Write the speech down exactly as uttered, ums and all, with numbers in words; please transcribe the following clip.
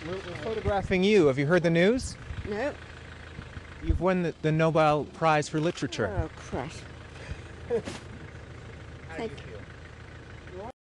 We're, we're photographing you. Have you heard the news? No. You've won the, the Nobel Prize for Literature. Oh, Christ. How do you feel?